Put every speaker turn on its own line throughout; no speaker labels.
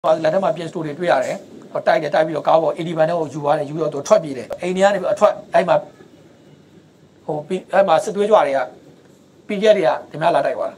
လက်ထက်မှာပြင်စတိုတွေတွေ့ရတယ်ဟိုတိုက်တယ်တိုက်ပြီးတော့ကားပေါ်80ဘန်နဲ့ကိုယူသွားတယ်ယူတော့သူထွက်ပြေးတယ်အိမ်ထဲကနေပြီးအထွက်အဲ့မှာဟိုအဲ့မှာစစ်သွေးကြွတွေက PDF တွေကဒီမှာလာတိုက်သွားတာ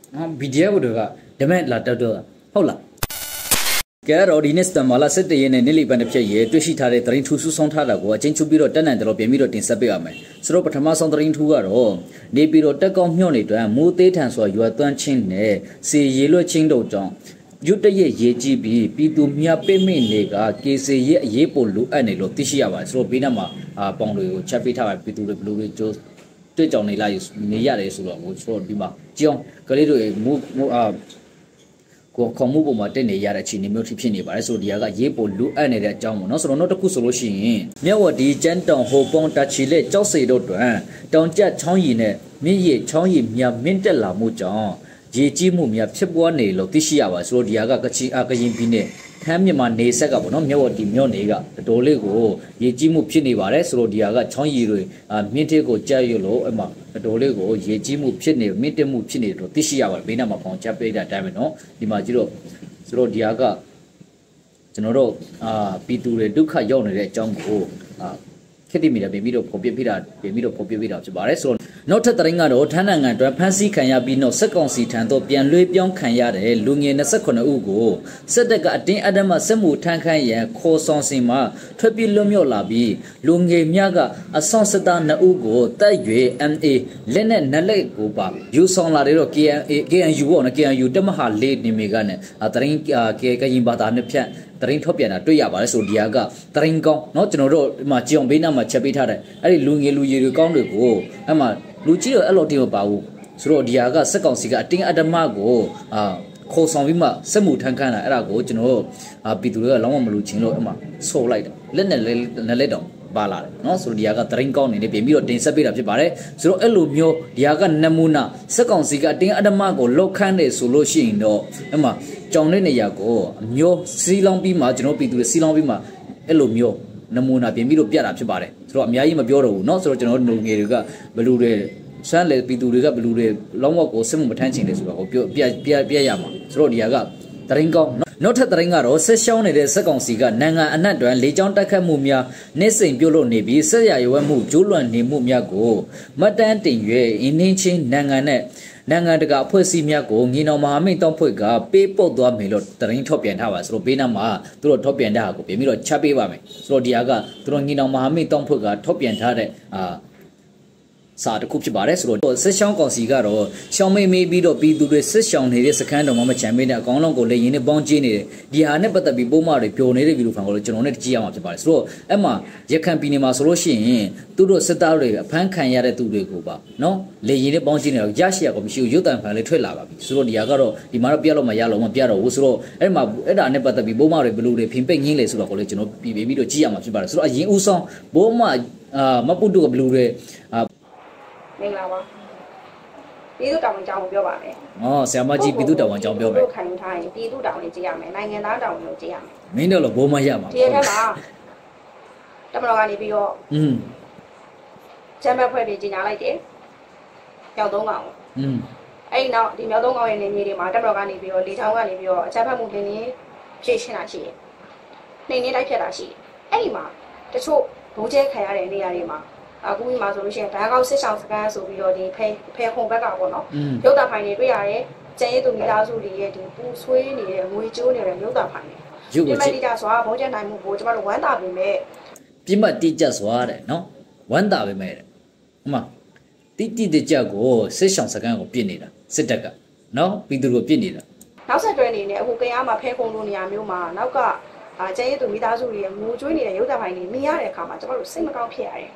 BDF တွေကဒီမဲ့လာတက်တော့ဟုတ်လားကဲတော့ဒီနေ့စတမာလာစစ်တရဲနဲ့နေလီပန်တစ်ဖြစ်ရဲတွေ့ရှိထားတဲ့သတင်းထူးဆူဆောင်းထားတာကိုအချင်းချုပ်ပြီးတော့တက်နိုင်တယ်လို့ပြန်ပြီးတော့တင်ဆက်ပေးရမယ်ဆိုတော့ပထမဆုံးသတင်းထူးကတော့နေပြီးတော့တက်ကောင်းညှော့နေတွန်းမိုးသေးထန်စွာရွာသွန်းချင်းနဲ့စီရေလွှတ်ချင်းတို့ကြောင့်ရွတ်တရဲ့ရေးကြည့်ပြီးပြည်သူမြတ်ပိမိနေကကေစီရဲ့အရေးပေါ်လိုအပ်နေလို့သိရှိရပါတယ်ဆိုတော့ဘေးနားမှာပေါင်တွေကိုချက်ပေးထားပါပြည်သူတွေဘလူတွေကျိုးတွေ့ကြောင်နေလိုက်နေရတယ်ဆိုတော့ဆိုတော့ဒီမှာကြောင်ကလေးတွေမိုးကိုခေါ်မှုပုံမှာတက်နေရတဲ့အခြေအနေမျိုးဖြစ်နေပါတယ်ဆိုတော့ဒီကရေးပေါ်လိုအပ်နေတဲ့အကြောင်းပေါ့နော်ဆိုတော့နောက်တစ်ခုဆိုလို့ရှိရင်မြက်ဝတီကျန်းတောင်ဟိုပုံတချီလက်ကြောက်စေတို့တွင်တောင်ကျချောင်းရည်နဲ့မြင့်ရည်ချောင်းရည်မြမင်းတက်လာမှုကြောင့်ရေကြီးမှုများဖြစ်ပွားနေလို့သိရှိရပါဆိုတော့ဒီကကချင်ကရင်ပြည်နယ်ခမ်းမြန်မာနေဆက်ကပေါ့နော်မြက်ဝတီမြို့နယ်ကတော်လေးကိုရေကြီးမှုဖြစ်နေပါတယ်ဆိုတော့ဒီကချောင်းရည်တွေမြင့်တက်ကိုကြက်ရလို့အမှတော်လေးကိုရေကြီးမှုဖြစ်နေမြင့်တက်မှုဖြစ်နေတော့သိရှိရပါတယ်ဘေးနားမှာပေါင်ချက်ပေးတဲ့အတိုင်းပဲနော်ဒီမှာကြည့်တော့ဆိုတော့ဒီကကျွန်တော်တို့ပြည်သူတွေဒုက္ခရောက်နေတဲ့အကြောင်းကိုခေတ္တမီတာပြင်ပြီးတော့ပေါ်ပြပြတာဖြစ်ပါတယ်ဆိုတော့နောက်ထပ်သတင်းကတော့ထန်းနိုင်ငံအတွက်ဖမ်းဆီးခံရပြီးနောက်စက်ကောင်စီထံသို့ပြန်လွှဲပြောင်းခံရတဲ့လူငယ်28ဦးကိုစစ်တပ်ကအတင်းအဓမ္မစစ်မှုထမ်းခိုင်းရန်ခေါ်ဆောင်စဉ်မှာထွက်ပြေးလွတ်မြောက်လာပြီးလူငယ်များကအဆောင်စစ်သား2ဦးကိုတပ်ရွေ MA လက်နဲ့နလက်ကိုပါယူဆောင်လာတဲ့တော့ KNU ပေါ့နော် KNU တမဟာလေးနေမီကနဲ့သတင်းကရင်ဘာသာနဲ့ဖြန့်သတင်းထုတ်ပြန်တာတွေ့ရပါတယ်ဆိုဒီကသတင်းကောင်းเนาะကျွန်တော်တို့ဒီမှာကြည်အောင်ဘေးနားမှာချက်ပေးထားတယ်အဲ့ဒီလူငယ်လူကြီးတွေကောင်းတွေကိုအဲ့မှာလူကြီးတော့အဲ့လိုတင်မပါဘူးဆိုတော့ဒီကစက်ကောင်စီကအတင်းအဓမ္မကိုခေါ်ဆောင်ပြီးမှစက်မှုထမ်းခန်းတာအဲ့ဒါကိုကျွန်တော်တို့ပြည်သူတွေကလောင်းမလူချင်းလို့အဲ့မှာဆော်လိုက်တယ်လက်နဲ့လက်တော့ပါလာတယ်เนาะဆိုတော့ဒီကသတင်းကောင်းနေနေပြင်ပြီးတော့တင်ဆက်ပေးတာဖြစ်ပါတယ်ဆိုတော့အဲ့လိုမျိုးဒီကနမူနာစက်ကောင်စီကအတင်းအဓမ္မကိုလောက်ခန်းတယ်ဆိုလို့ရှိရင်တော့အဲ့မှာကြောင်တဲ့နေရာကိုအမျိုးစီးလောင်းပြီးမှကျွန်တော်ပြည်သူတွေစီးလောင်းပြီးမှအဲ့လိုမျိုးနမူနာပြင်ပြီးတော့ပြတာဖြစ်ပါတယ်ဆိုတော့အများကြီးမပြောတော့ဘူးเนาะဆိုတော့ကျွန်တော်တို့ငွေတွေကဘလူတွေဆန်းလေပြည်သူတွေကဘလူတွေလောင်းဝက်ကိုစစ်မှုမထမ်းချင်တယ်ဆိုတော့ကိုပြရမှာဆိုတော့ဒီကသတင်းကောင်းနောက်ထပ်သတင်းကတော့ဆက်ရှောင်းနေတဲ့စက်ကောင်စီကနိုင်ငံအနှံ့တွင်လေကြောင်းတိုက်ခတ်မှုများနေ့စဉ်ပြုလုပ်နေပြီးဆက်ရရွယ်မှုကျိုးလွန်နေမှုများကိုမတန်းတင်၍အင်းင်းချင်းနိုင်ငံနဲ့နိုင်ငံတကာအဖွဲ့အစည်းများကိုငင်းတော်မဟာမိတ်တောင်းဖွဲ့ကပေးပုတ်သွားမယ်လို့သတင်းထုတ်ပြန်ထားပါဆိုတော့ဘေးနားမှာသူတို့ထုတ်ပြန်တဲ့ဟာကိုပြင်ပြီးတော့ချက်ပေးပါမယ်ဆိုတော့ဒီဟာကသူတို့ငင်းတော်မဟာမိတ်တောင်းဖွဲ့ကထုတ်ပြန်ထားတဲ့စာတစ်ခုဖြစ်ပါတယ်ဆိုတော့စစ်ရှောင်းကောင်စီကတော့ရှောင်းမေးပြီးတော့ပြည်သူတွေစစ်ရှောင်းနေတဲ့စခန်းတော်မှာမချမ်းမေးတဲ့အကောင်လုံးကိုလည်းရင်းနဲ့ပေါင်းကျင်းနေတယ်ဒီဟာနဲ့ပတ်သက်ပြီးပုံမှန်တွေပျော်နေတဲ့ဗီဒီယိုဖိုင်ကိုလည်းကျွန်တော်နဲ့ကြည့်ရမှာဖြစ်ပါတယ်ဆိုတော့အဲ့မှာရခိုင်ပြည်နယ်မှာဆိုလို့ရှိရင်သူတို့စစ်သားတွေအဖမ်းခံရတဲ့သူတွေကိုပါနော်လေရင်နဲ့ပေါင်းကျင်းနေတော့ရရှိရကောမရှိဘူးရုပ်တံဖန်လေးထွက်လာပါပြီဆိုတော့ဒီဟာကတော့ဒီမှာတော့ပြလို့မရလို့မပြတော့ဘူးဆိုတော့အဲ့မှာအဲ့ဒါနဲ့ပတ်သက်ပြီးပုံမှန်တွေဘလူတွေဖင်ပိတ်ငင်းလေဆိုတော့ကိုလည်းကျွန်တော်ပြီးတော့ကြည့်ရမှာဖြစ်ပါတယ်ဆိုတော့အရင်ဦးဆောင်ပုံမှန်မပုတ်တို့ကဘလူတွေ
မင်္ဂလာပါပြည်သူတောင်ဝန်ကြောင်းကိုပြောပါမယ်
ဆရာမကြီးပြည်သူတောင်ဝန်ကြောင်းပြောမယ်
ခံထားရင်ပြည်သူတောင်ဝန်ကြည့်ရမယ်နိုင်ငံသားတောင်ဝန်ကိုကြည့်ရမယ်
မင်းတို့လည်းဘိုးမရမှာ
ဒီထက်မှာတမတော်ကနေပြီးတော့ချမ်းဘက်ဖွဲ့ပြီးကြီးညာလိုက်တယ်မြောက်သုံးကောင်အဲ့ဒီနောက်ဒီမြောက်သုံးကောင်ရဲ့နေမြေတွေမှာတမတော်ကနေပြီးတော့လေချောင်းကနေပြီးတော့အချမ်းဘက်မှုတင်နေဖြည့်ရှင်းတာရှိတယ်နှိမ်နေတိုက်ဖြတ်တာရှိတယ်အဲ့ဒီမှာတချို့ဘုံကျဲခံရတဲ့နေရာတွေမှာအခုဒီမှာဆိုလို့ရှိရင်ဓာတ်ကောက်စစ်ဆောင်စကန်ဆိုပြီးတော့ဒီဖဲခုံဘက်ကပေါ့နော်ရုပ်တာဖိုင်တွေတွေ့ရတယ်ကျန်ရည်သူမိသားစုတွေရဲ့ဒီပူဆွေးနေတဲ့ငွေကျိုးနေတဲ့ရုပ်တာဖိုင်တွေပြမတိကျစွာဘုံကျဲနိုင်မှုကိုကျမတို့ဝမ်းသာပေမဲ့
ပြမတိကျစွာတဲ့နော်ဝမ်းသာပေမဲ့တဲ့ဟုတ်မှာတိတကြကိုစစ်ဆောင်စကန်ကိုပြစ်နေတာစစ်တပ်ကနော်ပြည်သူတို့ပြစ်နေတာ
နောက်ဆက်တွဲအနေနဲ့အခုကရားမှာဖဲခုံလိုနေရာမျိုးမှာနောက်ကကျန်ရည်သူမိသားစုတွေငိုကြွေးနေတဲ့ရုပ်တာဖိုင်တွေမြင်ရတဲ့အခါမှာကျမတို့စိတ်မကောင်းဖြစ်ရတယ်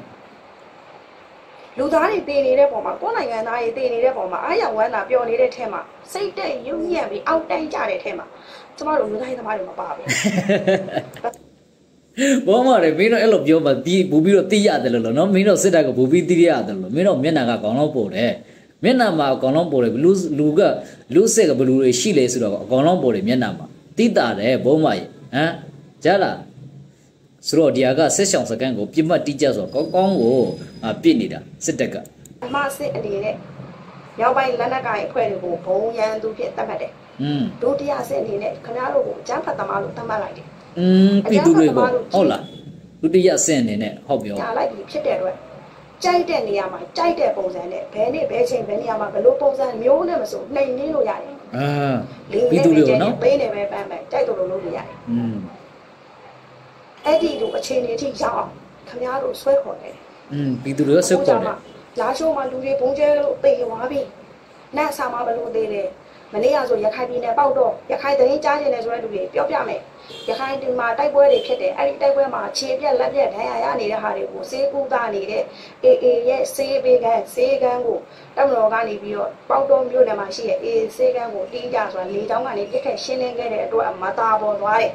လူသားတွေတည်နေတဲ့ပုံမှာကိုယ်နိုင်ငံသားတွေတည်နေတဲ့ပုံမှာအားရဝမ်းသာပျော်နေတဲ့ထဲမှာစိတ်တက်ရုပ်ညံ့ပြီးအောက်တိုင်းကြတဲ့ထဲမှာကျမတို့လူသားရေးသမားတွေမပါဘူး
ဘောမရမင်းတို့အဲ့လိုပြောမှဒီဘူပြီးတော့သိရတယ်လို့နော်မင်းတို့စစ်တပ်ကဘူပြီးသိရတယ်လို့မင်းတို့မျက်နှာကကောင်းတော့ပို့တယ်မျက်နှာမှာအကောင်လုံးပို့တယ်လူစက်ကဘလူတွေရှိလေဆိုတော့အကောင်လုံးပို့တယ်မျက်နှာမှာတိတာတယ်ဘောမရကြားလားဆိုတော့ဒီဟာကဆက်ဆောင်စကန်ကိုပြစ်မှတ်တိကျဆိုတော့ကောင်းကိုပြစ်နေတာစစ်တပ်က
မစစ်အနေနဲ့ရောက်ပိုင်းလက်နက်ကိုင်အဖွဲ့တွေကိုဘုံရန်သူဖြစ်သတ်မှတ်တယ်ဒုတိယဆင့်အနေနဲ့ခင်ဗျားတို့ကိုအကျန်းဖတ်သမားလို့သတ်မှတ်လိုက်တယ်
ပြည်သူတွေကိုဟုတ်လားဒုတိယဆင့်အနေနဲ့ဟုတ်ပြော
ကြားလိုက်ပြီးဖြစ်တဲ့အတွက်ကြိုက်တဲ့နေရာမှာကြိုက်တဲ့ပုံစံနဲ့ဘယ်နေ့ဘယ်ချိန်ဘယ်နေရာမှာဘယ်လိုပုံစံမျိုးနဲ့မဆိုနှိမ်နှင်းလို့ရတယ်
ပြည်သူတွေကိုနော်
ပေးနေပဲပန်းပဲကြိုက်တယ်လို့လုပ်လို့ရတယ်အဲ့ဒီလိုအခြေအနေထိရောက်အောင်ခင်ဗျားတို့ဆွဲခေါ်တယ်
ပြည်သူတွေကဆွဲခေါ်တယ်
လာရှိုးမှာလူတွေပုံကျဲလို့ပေသွားပြီနတ်ဆာမှာဘယ်လိုသေးလဲမနေ့ကဆိုရခိုင်ပြည်နယ်ပေါက်တော့ရခိုင်သတင်းကြားကျင်တယ်ဆိုတဲ့လူတွေပြောပြမယ်ရခိုင်ဒီမှာတိုက်ပွဲတွေဖြစ်တယ်အဲ့ဒီတိုက်ပွဲမှာခြေပြက်လက်ပြက်ဒဏ်ရာရနေတဲ့ဟာတွေကိုစေးကူတာနေတဲ့အေအေရဲ့စေးပေးကန်စေးကန်းကိုတမတော်ကနေပြီးတော့ပေါက်တော့မြို့နယ်မှာရှိတဲ့အေစေးကန်းကိုတီးကြဆိုတာလေတောင်းကနေပြစ်ခက်ရှင်းလင်းခဲ့တဲ့အတွက်မတာပေါ်သွားတယ်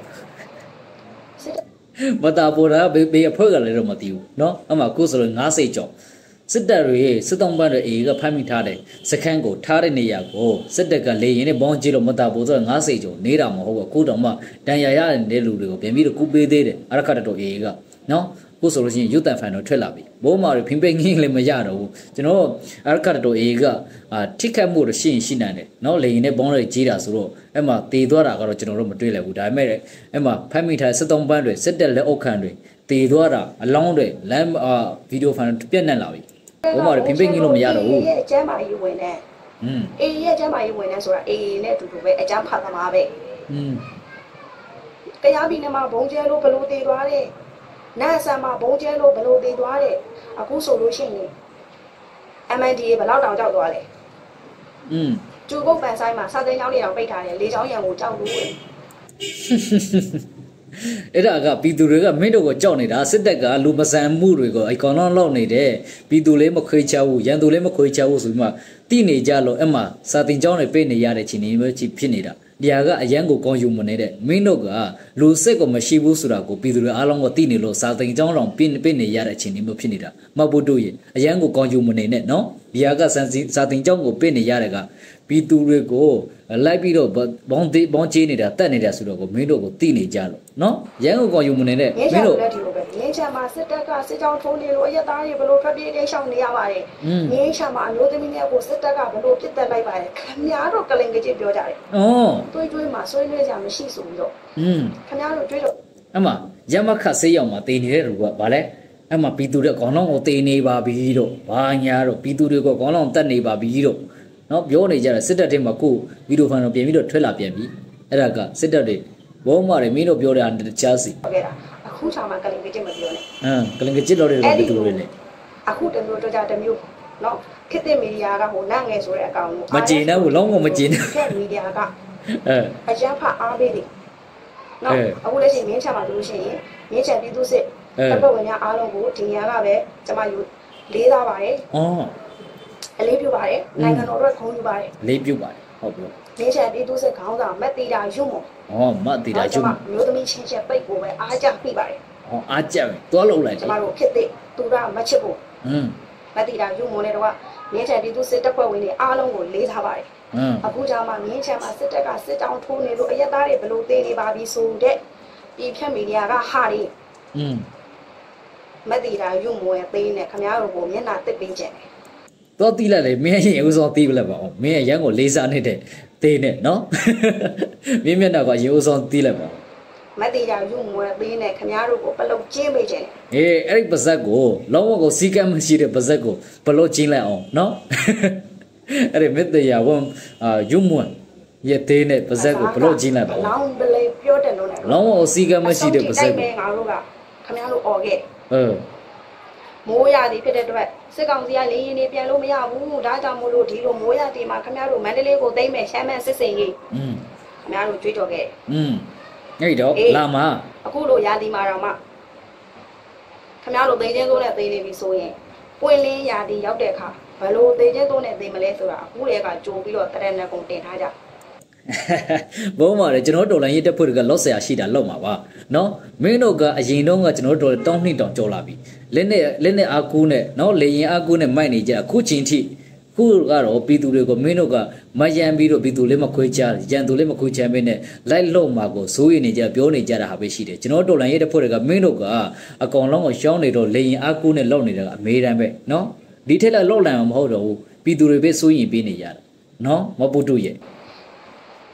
မတာပေါ်တာဘေးအဖွဲကလည်းတော့မသိဘူးเนาะအမှကိုဆိုလို့90စိတ်ကြောင့်စစ်တပ်တွေစစ်တောင်းပန်းတွေအေကဖမ်းမိထားတဲ့စခန်းကိုထားတဲ့နေရာကိုစစ်တပ်ကလေရင်နဲ့ဘောင်းကြီးလို့မတာပေါ်ဆိုတော့90စိတ်ကြောင့်နေတာမဟုတ်ဘူးအခုတော့မှတန်ရရတဲ့လူတွေကိုပြန်ပြီးတော့ကူပေးသေးတယ်အရခတ်တော်အေကเนาะကိုဆိုလို့ရှိရင်ရုပ်တံဖန်တော့ထွက်လာပြီဘိုးမာတွေဖင်ပိန်ငင်းလည်းမရတော့ဘူးကျွန်တော်အရခတ်တော်အေကထိခတ်မှုတော့ရှိရင်ရှိနိုင်တယ်เนาะလေရင်နဲ့ဘောင်းတွေကြီးတာဆိုတော့အဲ့မှာတည်သွားတာကတော့ကျွန်တော်တို့မတွေ့လိုက်ဘူးဒါပေမဲ့အဲ့မှာဖမ်းမိထားစစ်တောင်းပန်းတွေစစ်တပ်လက်အောက်ခံတွေတည်သွားတာအလောင်းတွေလမ်းဗီဒီယိုဖိုင်ပြတ်နှက်လာပြီဘိုးမာတွေဖင်ပိန်ငင်းလို့မရတော့ဘူး
အေးရဲ့အကျမ်းမာရေးဝင်တဲ့အေးရဲ့အကျမ်းမာရေးဝင်တဲ့ဆိုတာအေးနဲ့အတူတူပဲအကျမ်းဖတ်သမားပဲတရားပြည်နယ်မှာဘုံကျဲလို့ဘလို့တည်သွားတယ်နတ်ဆန်မှာဘုံကျဲလို့ဘလို့တည်သွားတယ်အခုဆိုလို့ရှိရင် MNDA ဘလောက်တောင်ကြောက်သွားလဲကျူကုတ်ပန်ဆိုင်မှာစာသိန်းချောင်းတွေတောင်ပိတ်ထားတယ်လေချောင်းရံကိုကြောက်လို့
အဲ့ဒါကပြည်သူတွေကမင်းတို့ကိုကြောက်နေတာစစ်တပ်ကလူမဆန်မှုတွေကိုအကောင်လုံးလောက်နေတယ်ပြည်သူလေးမခွေးချဘူးရန်သူလေးမခွေးချဘူးဆိုပြီးမှတိနေကြလို့အမှစာတင်ကျောင်းတွေပေးနေရတဲ့ချိန်တွေမျိုးဖြစ်နေတာဒီဟာကအရန်ကိုကောင်းယူမနေတဲ့မင်းတို့ကလူစစ်ကိုမရှိဘူးဆိုတာကိုပြည်သူတွေအားလုံးကသိနေလို့စာတင်ကျောင်းတော်ပေးနေရတဲ့ချိန်တွေမျိုးဖြစ်နေတာမဟုတ်ဘူးတို့ရဲ့အရန်ကိုကောင်းယူမနေနဲ့နော်ဒီဟာကစာတင်ကျောင်းကိုပေးနေရတဲ့ကပြည်သူတွေကိုလိုက်ပြီးတော့ဘောင်းချေးနေတာတက်နေတာဆိုတော့ကိုမင်းတို့ကိုသိနေကြလို့နော်ရန်ကိုကောင်းယူမနေတဲ့
မင်းတို့လည်းဒီလိုပဲငင်းချမ်းမှာစစ်တပ်ကစစ်ကြောင်းထုံးနေလို့အရက်သားတွေဘလို့ထွက်ပြေးနေရှောင်နေရပါတယ်ငင်းချမ်းမှာအမျိုးသမီးတွေကိုစစ်တပ်ကဘလို့ပြစ်တက်လိုက်ပါတယ်ခင်ဗျားတို့ကလင်ကကြီးပြောကြတယ်တွေးမှာဆွေးနွေးကြမရှိဆိုပြီးတော့ခင်ဗျားတို့တွေးတော့
အမှရမခတ်ဆေးရောက်မှာတည်နေတဲ့လူကဗာလဲအမှပြည်သူတွေခေါင်းလုံးကိုတည်နေပါပြီတော့ဘာညာတော့ပြည်သူတွေကခေါင်းလုံးတက်နေပါပြီတော့နော်ပြောနေကြတယ်စစ်တပ်တွေမှာကိုဗီဒီယိုဖိုင်တော့ပြင်ပြီးတော့ထွက်လာပြန်ပြီအဲ့ဒါကစစ်တပ်တွေဘောမတွေမင်းတို့ပြောတဲ့အတခြားစီ
ဟုတ်ကဲ့လားအခုချာမှာကလင်ကကြစ်မပြောနဲ့
ကလင်ကကြစ်တော့တယ်လို့ပြောနေတယ်
အခုတမျိုးတော့ကြတမျိုးနော်ခေတ်သစ်မီဒီယာကဟိုနတ်ငယ်ဆိုတဲ့အကောင်ကို
မကြည်နဲ့ဘူးလုံးဝမကြည်နဲ့
ခေတ်မီဒီယာကအကျန်းဖတ်အားပေးတယ်နော်အခုလက်ရှိမင်းချာမှာလို့ရှိရင်မင်းချာပြည်သူစစ်တပ်ဖွဲ့ဝင်များအားလုံးကိုဒီနေရာကပဲကျွန်မယူလေးသားပါတယ်အလေးပြုပါတယ်နိုင်ငံတော်တို့ခုံးယူပါတယ်
လေးပြုပါတယ်ဟုတ်ပြီ
မင်းချန်ပြည်သူစစ်ခေါင်းဆောင်မက်တီတာယွတ်မော
မက်တီတာယွတ်
မျိုးသမီးချင်းချက်ပိတ်ကိုပဲအားကြပြပါတယ်
အားကြပဲသွားလုံးလိုက်
ကျွန်တော်တို့ဖြစ်တဲ့သူကမချစ်ဘူးမက်တီတာယွတ်မောနဲ့တော့မင်းချန်ပြည်သူစစ်တပ်ဖွဲ့ဝင်တွေအားလုံးကိုလေးထားပါတယ်အခုကြောင့်မှမင်းချန်မှာစစ်တပ်ကစစ်တောင်းထိုးနေလို့အရက်သားတွေဘလို့သေးနေပါပြီဆိုတဲ့ပြည်ဖြတ်မီဒီယာကဟာတွေမက်တီတာယွတ်မောရဲ့သေးနဲ့ခင်ဗျားတို့ကိုမျက်နှာတစ်ပေးကြတယ်
တော့တီးလိုက်လေမင်းရင်ဥဆောင်တီးပလက်ပါအောင်မင်းရန်ကိုလေးစားနေတဲ့သေးနဲ့နော်မင်းမျက်နှာကရင်ဥဆောင်တီးလိုက်ပါ
မတ်တီရာယူမွဲသေးနဲ့ခင်ဗျားတို့ကိုပလုတ်ကျင်းပေးခြင်း
အဲ့ဒီပါဇက်ကိုလုံးဝကိုစီကမ်းမရှိတဲ့ပါဇက်ကိုပလုတ်ကျင်းလိုက်အောင်နော်အဲ့ဒီမတ်တီရာဝယူမွဲရဲ့သေးနဲ့ပါဇက်ကိုပလုတ်ကျင်းလိုက်ပါ
လောင်းပလေပြောတယ်လို့
လည်းလုံးဝစီကမ်းမရှိတဲ့ပါဇက်ကို
ငါတို့ကခင်ဗျားတို့អော်ခဲ့မိုးရသည်ဖြစ်တဲ့အတွက်စစ်ကောင်စီကလေရင်နေပြန်လို့မရဘူးဒါကြောင့်မို့လို့ဒီလိုမိုးရသည်မှာခင်ဗျားတို့မန္တလေးကိုသိမ်းမယ်ရှမ်းမဲစစ်စင်ကြီးခင်ဗျားတို့ကြွေးကြော်ခဲ့
အဲ့တော့လာမ
အခုလိုရာသီမှာတော့မှခင်ဗျားတို့သိချင်းသုံးနဲ့သိနေပြီဆိုရင်ပွင့်လင်းရာသီရောက်တဲ့အခါဘယ်လိုသိချင်းသုံးနဲ့သိမလဲဆိုတာအခုတည်းကကြိုပြီးတော့တရဏဂုံတင်ထားကြ
ဘုံမာတယ်ကျွန်တော်တော်လိုင်းရေးတက်ဖွဲ့တွေကလော့ဆရာရှိတာလောက်မှာပါနော်မင်းတို့ကအရင်တော့ကကျွန်တော်တို့တောင်းနှစ်တောင်ကြော်လာပြီလက်နဲ့အာကူးနဲ့နော်လေရင်အာကူးနဲ့မိုက်နေကြအခုချင်းထိခုကတော့ပြည်သူတွေကိုမင်းတို့ကမယံပြီးတော့ပြည်သူလေးမခွေးချရန်သူလေးမခွေးချမင်းနဲ့လိုက်လုံမှာကိုဇိုးရည်နေကြပြောနေကြတာဟာပဲရှိတယ်ကျွန်တော်တော်လိုင်းရေးတက်ဖွဲ့တွေကမင်းတို့ကအကောင်လုံးကိုရှောင်းနေတော့လေရင်အာကူးနဲ့လောက်နေတာကအမေးတမ်းပဲနော်ဒီထက်လောက်လန်မှာမဟုတ်တော့ဘူးပြည်သူတွေပဲစိုးရင်ပေးနေရတာနော်မပုတုရဲ့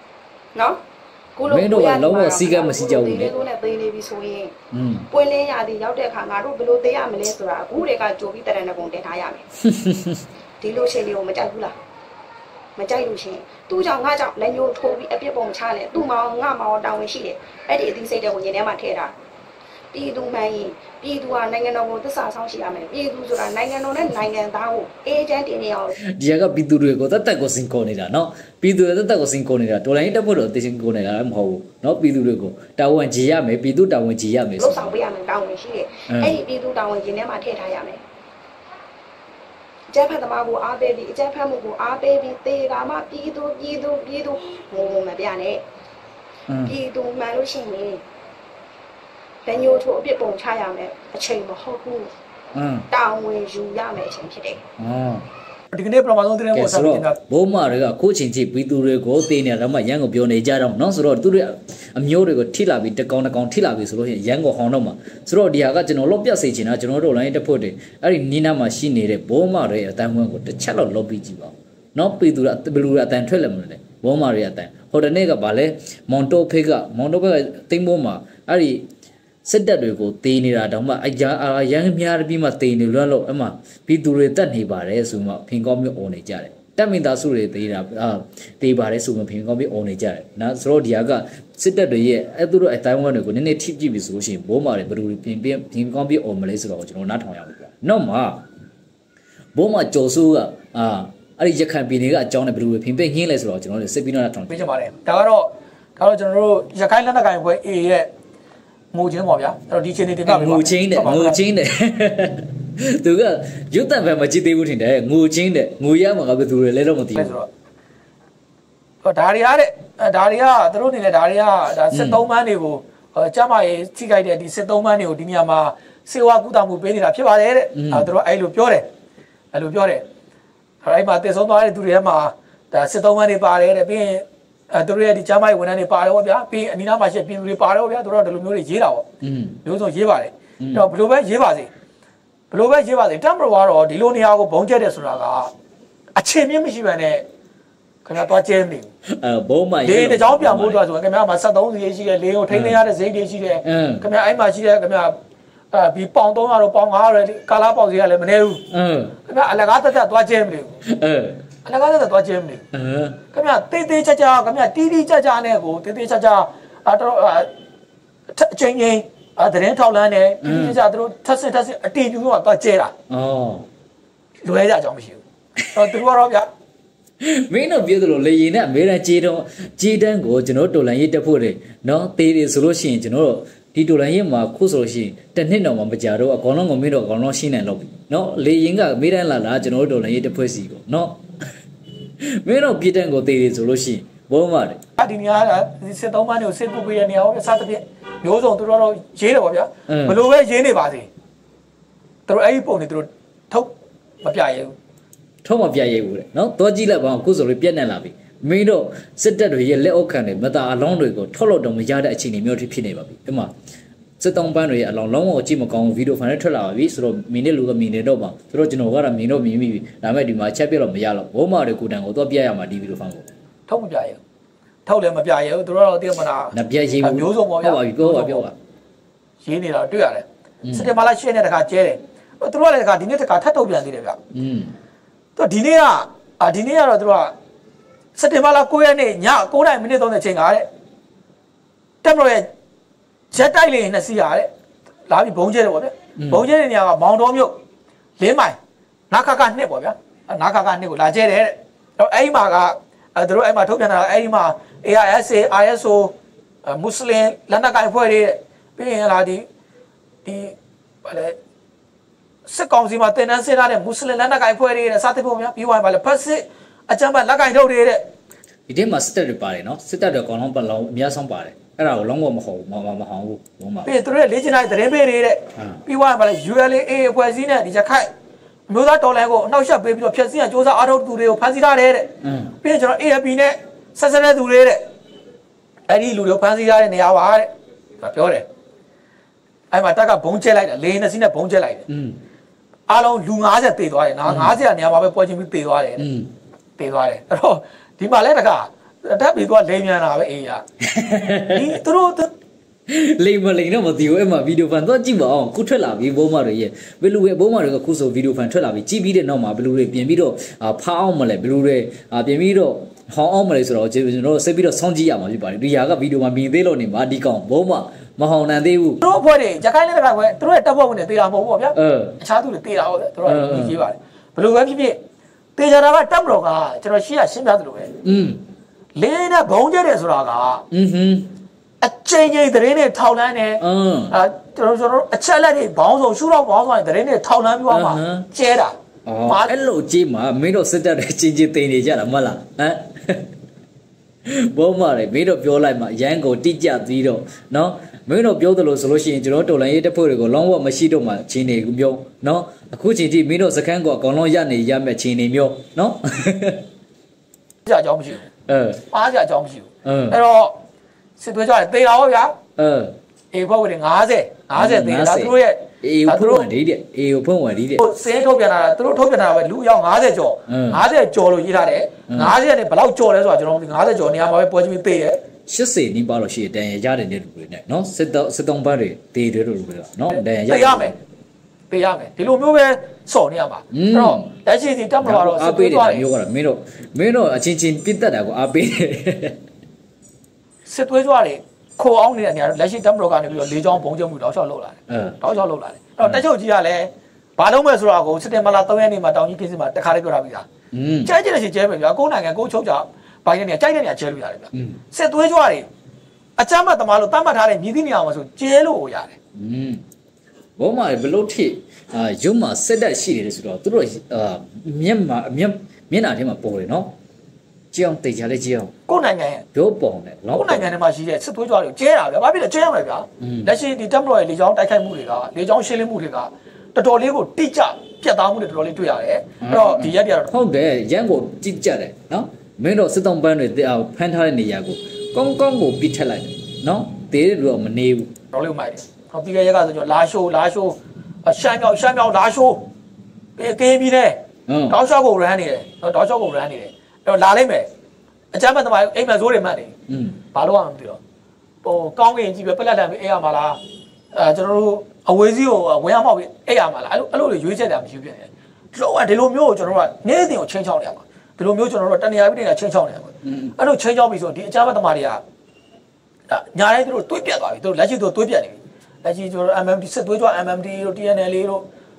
နော်ကိုလိုကိုရလုံးဝစီကမရှိကြဘူးလေကိုနဲ့သေးနေပြီဆိုရင်ပွင့်လင်းရသည်ရောက်တဲ့အခါငါတို့ဘယ်လိုသေးရမလဲဆိုတာအခုတွေကကြိုပြီးတရဏဂုံတင်ထားရမယ်ဒီလိုရှင်လေးကိုမကြိုက်ဘူးလားမကြိုက်လို့ရှင်သူ့ကြောင့်ငါကြောင့်လက်ညှိုးထိုးပြီးအပြစ်ပုံချတယ်သူ့မောင်ငါမောင်တောင်းဝင်ရှိတယ်အဲ့ဒီအသိစိတ်တွေကိုညင်ထဲမှာထည့်တာပြည်သူမှန်ရင်ပြည်သူကနိုင်ငံတော်ကိုသစ္စာဆောင်ရှိရမယ်ပြည်သူဆိုတာနိုင်ငံတော်နဲ့နိုင်ငံသားကိုအေဂျင့်တင်နေအောင်
ဒီကပြည်သူတွေကိုတတ်တက်ကိုစင်ကိုနေတာနော်ပြည်သူတွေတတ်တက်ကိုစင်ကိုနေတာတော်လိုင်းတက်ဖို့တော့သိစင်ကိုနေတာလည်းမဟုတ်ဘူးနော်ပြည်သူတွေကိုတာဝန်ကြီးရမယ်ပြည်သူတာဝန်ကြီးရမယ်
လို့ဆောင်ပေးရမယ်တာဝန်ရှိတယ်အဲ့ဒီပြည်သူတာဝန်ကြီးထဲမှာထည့်ထားရမယ်အကျန်းဖတ်သမားကိုအားပေးပြီးအကျန်းဖတ်မှုကိုအားပေးပြီးသေကမှပြည်သူငုံမပြနဲ့ပြည်သူမှန်လို့ရှိရင်လက်ညှိုးထိုးအပြစ်ပုံချရမယ်အချိန်မဟုတ်ဘူးတာဝန်ယူရမယ်အချိန်ဖြစ်တယ်
ဒီကနေ့ပထမဆုံးသတင်းပေါ်ဆက်ပြီးနေတာ
ဘိုးမတွေကအခုချိန်ထိပြည်သူတွေကိုတေးနေတာမှရန်ကိုပြောနေကြတော့နော်ဆိုတော့သူတို့အမျိုးတွေကိုထိလာပြီးတကောင်ထိလာပြီးဆိုလို့ရှိရင်ရန်ကိုဟောင်းတော့မှာဆိုတော့ဒီဟာကကျွန်တော်လော့ပြတ်စေချင်တာကျွန်တော်တို့ line တက်ဖို့တွေအဲ့ဒီနီးနားမှာရှိနေတဲ့ဘိုးမတွေအတန်းဝန်းကိုတစ်ချက်တော့လော့ပြီးကြည့်ပါဦးနော်ပြည်သူကဘလူအတန်းထွက်လာမလို့လေဘိုးမတွေအတန်းဟိုတနေ့ကဗာလဲမွန်တိုဖေကတိမ်မိုးမှာအဲ့ဒီစစ်တပ်တွေကိုတေးနေတာတောင်မှရန်များပြီးမှတေးနေလွန်းလို့အမှပြည်သူတွေတက်နေပါတယ်ဆိုမှဖင်ကောင်းမျိုးអော်နေကြတယ်တက်မင်သားစုတွေတေးတာတေးပါတယ်ဆိုမှဖင်ကောင်းမျိုးអော်နေကြတယ်နော်ဆိုတော့ဒီဟာကစစ်တပ်တွေရဲ့အဲ့သူတို့အတိုင်းဝန်းတွေကိုနည်းနည်းထိကြည့်ပြီဆိုလို့ရှိရင်ဘိုးမာတွေဘယ်လိုဖင်ကောင်းမျိုးអော်မလဲဆိုတော့ကျွန်တော်နားထောင်ရအောင်ပြနောက်မှဘိုးမာကျော်စိုးကအဲ့ဒီရခိုင်ပြည်နယ်ကအကြောင်းနဲ့ဘယ်လိုဖင်ပြညင်းလဲဆိုတော့ကျွန်တော်တို့စစ်ပြီးတော့ထောင်
ပြချင်ပါတယ်ဒါကတော့ကျွန်တော်တို့ရခိုင်လက်နက်ကိုင်အဖွဲ့ A ရဲ့ငိုချင်းပေါ့ဗျာအဲ့တော့ဒီချင်းနေတင်ပြပေးပါ
ငိုချင်းတဲ့သူကရုပ်တံဖန်မကြည့်သေးဘူးထင်တယ်ငိုချင်းတဲ့ငိုရမှာကဘယ်သူတွေလဲတော့မသိဘူးဆို
တော့ဒါတွေကသူတို့နေလဲဒါတွေကဒါ73မန်းတွေကိုကျမရေးထိခိုက်တဲ့ဒီ73မန်းတွေကိုဒီနေရာမှာစေဝါကုသမှုပေးနေတာဖြစ်ပါတယ်တဲ့သူတို့အဲ့လိုပြောတယ်အဲ့မှာတည်ဆုံးသွားတဲ့သူတွေထဲမှာဒါ73မန်းတွေပါတယ်တဲ့ပြီးရင်သူတို့ရဲ့ဒီကျမ်းမာရေးဝန်ထမ်းတွေပါတယ်ပေါ့ဗျာပြီးအနီးနားမှာရှိပြည်သူတွေပါတယ်ပေါ့ဗျာသူတို့ကဒီလိုမျိုးတွေရေးတာပေါ့မျိုးစုံရေးပါတယ်အဲ့တော့ဘယ်လိုပဲရေးပါစေတမ်ဘရောကတော့ဒီလိုနေရာကိုဘုံကျက်တယ်ဆိုတာကအချိန်မြင့်မရှိဘဲနဲ့ခင်ဗျာသွားကျဲမနေ
ဘူးဘုံမှ
လေတကြောင်ပြန်ဖို့အတွက်ဆိုရင်ခင်ဗျာမှာ73စီရှိတယ်လေကိုထိန်းသိမ်းရတဲ့ဈေးတွေရှိတယ်ခင်ဗျာအဲ့မှာရှိတဲ့ခင်ဗျာဒီပေါင်300တော့ပေါင်900ကာလာပေါင်စီကလည်းမနေဘူးခင်ဗျာအလကားတက်သွားကျဲမနေဘူးအလကားတက်သွားကျဲမနေဘူးခင်ဗျာတေးသေးချာခင်ဗျာတီးကြနဲ့ကိုတေးချာတော့အချိန်ချင်းသတင်းထောက်လန်းနေတီးကြသူတို့ထပ်စစ်အတီးပြူတော့သွားကျဲတာလွဲကြအကြောင်းမရှိဘူးတော့သူတို့ကတော့ဗျာ
မင်းတို့ပြောသလိုလေရင်နဲ့အမေရိကန်ကြေးတန်းကိုကျွန်တော်တော်လန်ရေးတက်ဖို့တယ်နော်တေးတယ်ဆိုလို့ရှိရင်ကျွန်တော်တို့ဒီတော်လန်ရေးမှာခုဆိုလို့ရှိရင်တစ်နှစ်တော့မှမကြတော့အကောင်လုံးကိုမင်းတို့အကောင်လုံးရှင်းနိုင်လို့ပြီနော်လေရင်ကအမေရိကန်လာကျွန်တော်တို့တော်လန်ရေးတက်ဖွဲ့စီကိုနော်မင်းတို့ပြည်တန်းကိုတေးတယ်ဆိုလို့ရှိရင်ဘုံမာတယ်
ဒီနေရာက73မန်းတွေကိုစစ်ပုတ်ပေးတဲ့နေရာပေါ့ဗျာစသဖြင့်မျိုးစုံသူတို့တော့ရေးတယ်ပေါ့ဗျာဘလို့ပဲရေးနေပါစေသူတို့အဲ့ဒီပုံတွေသူတို့ထုတ်မပြရဲဘူး
ထုတ်မပြရဲဘူးတဲ့နော်တော့ကြည့်လိုက်ပါအခုဆိုလို့ပြက်နေလာပြီမင်းတို့စစ်တပ်တွေရဲ့လက်အောက်ခံတွေမတာအလောင်းတွေကိုထုတ်လို့တော့မရတဲ့အခြေအနေမျိုးဖြစ်နေပါပြီဒီမှာစစ်တောင်းပန်းတွေရဲ့အလောင်းလုံးဝအကြည့်မကောင်းဗီဒီယိုဖိုင်နဲ့ထွက်လာပါပြီဆိုတော့မင်းနဲ့လူကမင်းနေတော့ပါဆိုတော့ကျွန်တော်ကတော့မင်းတို့မြင်မိပြီဒါပေမဲ့ဒီမှာချက်ပြတော့မရတော့ဘုံမာတွေကိုတန်ကိုတော့ပြရမှာဒီဗီဒီယိုဖိုင်ကို
ထုတ်မပြရဲထုတ်လည်းမပြရဲဘူးသူတို့တော့သိမလား
နပြရေးဘူး
မျိုးစုံပေါ့ဗျာ
ဟုတ်ပါပြီပြောပါ
ရေးနေတာတွေ့ရတယ်စက်တင်ဘာလ10ရက်နေ့တခါကျဲတယ်သူတို့ကလည်းဒီနေ့တခါထပ်ထုတ်ပြန်သေးတယ်ဗျသူဒီနေ့ကတော့သူတို့ကစက်တင်ဘာလ9ရက်နေ့ည9:30မိနစ်30ချိန်ကတဲ့တက်မလို့ရဲ့ဂျက်တိုက်လေနှစ်စီးရတဲ့လာပြီးဘုံကျဲတယ်ပေါ့ဗျဘုံကျဲတဲ့နေရာကမောင်တော်မြို့4မိုင်နာခက2ပေါ့ဗျာနာခက2ကိုလာကျဲတယ်တဲ့အဲ့ဒီမှာကသူတို့အဲ့မှာထုတ်ပြန်တာအဲ့ဒီမှာ AISA ISO မွတ်စလင်လက်နက်ကိုင်အဖွဲ့တွေပြီးရင်လာဒီဘာလဲစစ်ကောင်စီမှာတင်တန်းဆင်းထားတဲ့မွတ်စလင်လက်နက်ကိုင်အဖွဲ့တွေနဲ့စသဖြင့်ပေါ့ဗျာပြီးသွားရင်ဘာလဲဖက်စစ်အကြမ်းဖက်လက်ကိုင်ထုတ်တွေတဲ့
ဒီထဲမှာစစ်တပ်တွေပါတယ်နော်စစ်တပ်တွေအကောင်လုံးပတ်လုံးအများဆုံးပါတယ်အဲ့ဒါကိုလုံးဝမဟုတ်ဘူးမဟောင်းဘူးဘုံမှာ
ပြီးသူတို့ရဲ့လေ့ကျင့်ထားတဲ့သတင်းပေးတွေတဲ့ပြီးသွားရင်ဘာလဲ ULA အဖွဲ့အစည်းနဲ့ဒီရခိုင်မျိုးသားတော်လှန်ကိုအနှောက်အယှက်ပေးပြီးတော့ဖျက်ဆီးရစ조사အားထုတ်သူတွေကိုဖမ်းဆီးထားတယ်တဲ့ပြီးရင်ကျွန်တော် AFP နဲ့ဆက်ဆက်တဲ့သူတွေတဲ့အဲ့ဒီလူတွေဖမ်းဆီးထားတဲ့နေရာပါတဲ့ပြောတယ်အဲ့မှာတက်ကဘုံကျဲလိုက်တာလေနှစ်စီးနဲ့ဘုံကျဲလိုက်တယ်အားလုံးလူ90တေသွားတယ်နော်90ကနေရာမှာပဲပွဲချင်းပြီးတေသွားတယ်တေသွားတယ်အဲ့တော့ဒီမှာလဲတကတက်ပြီးတော့လိမ်မြန်တာပဲအေးရဒီသူတို့
လိမ်မလိမ်တော့မသိဘူးအဲ့မှာဗီဒီယိုဖန်တော့ကြည့်ပါအောင်ခုထွက်လာပြီဘိုးမတွေရဲ့ဘယ်လိုပဲဘိုးမတွေကခုဆိုဗီဒီယိုဖန်ထွက်လာပြီကြည့်ပြီးတဲ့နောက်မှာဘယ်လိုတွေပြင်ပြီးတော့ဖားအောင်မလဲဘယ်လိုတွေပြင်ပြီးတော့ဟောင်းအောင်မလဲဆိုတော့ကျွန်တော်စိတ်ပြီးတော့စောင့်ကြည့်ရမှာဖြစ်ပါတယ်ဒီဟာကဗီဒီယိုမှာမြင်သေးလို့နေမှာဒီကောင်ဘိုးမမဟောင်းနိုင်သေးဘူး
သူတို့အဖွဲ့တွေရခိုင်လက်နက်ကိုင်သူတို့ရဲ့တပ်ဖွဲ့ဝင်တွေတေးတာမဟုတ်ဘူးဗျာအခြားသူတွေတေးတာဟုတ်တယ်သူတို့ကကြီးပါတယ်ဘယ်လိုပဲဖြစ်ဖြစ်တေးကြတာကတပ်မတော်ကကျွန်တော်ရှင်းပြသလိုပဲလေးနဲ့ဘုံကျတဲ့ဆိုတာကအချိန်ကြီးသတင်းတွေထောက်လန်းနေကျွန်တော်အချက်လက်တွေဘောင်းဆောင်ရှုတော့ဘောင်းဆောင်သတင်းတွေထောက်လန်းပြီးတော့မှကျဲတာ
အဲ့လိုကြည့်မှာမင်းတို့စစ်တပ်တွေချင်းချင်းတင်နေကြတာမဟုတ်လားဟမ်ဘုံမတွေမင်းတို့ပြောလိုက်မှရန်ကိုတိကျပြီးတော့နော်မင်းတို့ပြောသလိုဆိုလို့ရှိရင်ကျွန်တော်တော်လိုင်းရေးတပ်ဖွဲ့တွေကိုလောင်းဝမရှိတော့မှချင်းနေကူမျိုးနော်အခုချိန်ထိမင်းတို့စခန်းကအကောင်လုံးရနေရမဲ့ချင်းနေမျိုးနော်
ကြာအကြောင်းမရှိဘူးပါးကြာအကြောင်းမရှိဘူးအဲ့တော့စစ်သွေးကြတယ်တေးတာဟုတ်ဗျာအေဘုတ်တွေ50သေတာသူတို့ရဲ့
အေဖွင့်ဝင်ဒီတဲ့အေကိုဖွင့်ဝင်ဒီတဲ့
စင်းထုတ်ပြန်တာသူတို့ထုတ်ပြန်တာပဲလူရောက်50ကျော်50ကျော်လို့ရေးထားတယ်50နဲ့ဘယ်လောက်ကျော်လဲဆိုတာကျွန်တော်50ကျော်နေရာမှာပဲပွဲချင်းပြီးသေးတယ်
80နီးပါလို့ရှိရင်တန်ရရတဲ့လူတွေနဲ့နော်စစ်တုံးပန်းတွေတေးတယ်လို့ပြောနော်တန်ရ
ရမယ်ပေးရမယ်ဒီလိုမျိုးပဲစော်နေရမှာအဲ့တော့လက်ရှိဒီတက်မလို့တော့
အားပေးတယ်မျိုးကတော့မင်းတို့အချင်းချင်းပြစ်တက်တာကိုအားပေးတယ်
စစ်သွေးကြွတွေခိုအောင်နေတဲ့နေရာလက်ရှိတက်မလို့ကနေပြီးတော့လေးချောင်းဘုံကျမှုတောက်လျှောက်လုပ်လာတယ်တောက်လျှောက်လုပ်လာတယ်အဲ့တော့တက်ချုပ်ကြီးကလည်းဘာလုပ်မဲ့ဆိုတာကိုစက်တင်ဘာလ3ရက်နေ့မှာတောင်ကြီးဖြစ်စီမှာတခါလေးပြောထားပြီးသားကျဲကျဲရှိကျဲပဲဗျာကိုနိုင်ငံကိုချုပ်ကြဘိုင်းနေကြိုက်တဲ့နေရာကျဲလို့ရတယ်ဗျာစစ်သွေးကြွတွေအကြမ်းမဲ့သမားလို့တတ်မှတ်ထားတဲ့မြည်သည့်နေရာမှာဆိုကျဲလို့ရတယ်
ဘုံမှာဘလို့ထိရုံမှာစက်တက်ရှိတယ်ဆိုတော့သူတို့မျက်နာထဲမှာပေါ်တယ်နော်ကြောင်တေချာလေးကြောင်
ကိုယ်နိုင်ငံရဲ့
ပြောပုံတယ်နော်
ကိုယ်နိုင်ငံထဲမှာရှိတဲ့စစ်သွေးကြွတွေကျဲတာဗျာဘာဖြစ်လဲကျဲရမယ်ဗျာလက်ရှိဒီတက်မတော်ရဲ့လေကြောင်းတိုက်ခိုက်မှုတွေကလေကြောင်းရှင်းလင်းမှုတွေကတော်တော်လေးကိုတိကျပြတ်သားမှုတွေတော်တော်လေးတွေ့ရတယ်အဲ့တော့ဒီရက်တွေကတော့
ဟုတ်တယ်ရန်ကိုတိကျတယ်နော်မင်းတို့စစ်တောင်ပန်းတွေဖမ်းထားတဲ့နေရာကိုကောင်းကောင်းကိုပြစ်ထက်လိုက်တယ်နော်တေးတယ်လို့မနေဘူး
တော်လေးမိုက်တယ်ဟောပြီးခဲ့ရက်ကဆိုကျွန်တော်လာရှိုးရှမ်းမြောက်လာရှိုးကင်းပြီးတယ်တောက်လျှောက်ကိုရမ်းနေတယ်တောက်လျှောက်ကိုရမ်းနေတယ်အဲ့တော့လာလိုက်မယ်အကြမ်းမဲ့သမားအိမ်မဆိုးတွေမှတ်တယ်ဘာလို့အောင်မသိတော့ဟိုကောင်းကင်ကြည့်ပဲပလက်လန်ပြီးအေးရမှာလားကျွန်တော်တို့အဝေးစီးကိုဝင်ရမောက်ပြီးအေးရမှာလားအဲ့လိုရွေးချက်တာမရှိဖြစ်နေတယ်ဒီလိုမျိုးကိုကျွန်တော်တို့ကနေ့စဉ်ကိုချင်းချောင်းနေရမှာဒီလိုမျိုးကျွန်တော်တို့တနေရာပြီးတနေရာချင်းချောင်းနေရမှာအဲ့လိုချင်းချောင်းပြီးဆိုဒီအကြမ်းမဲ့သမားတွေကညာတိုင်းသူတို့တွေးပြတ်သွားပြီသူတို့လက်ရှိသူတို့တွေးပြတ်နေပြီလက်ရှိကျွန်တော် MMD စစ်သွေးကြွ MMD တို့ TNL တို့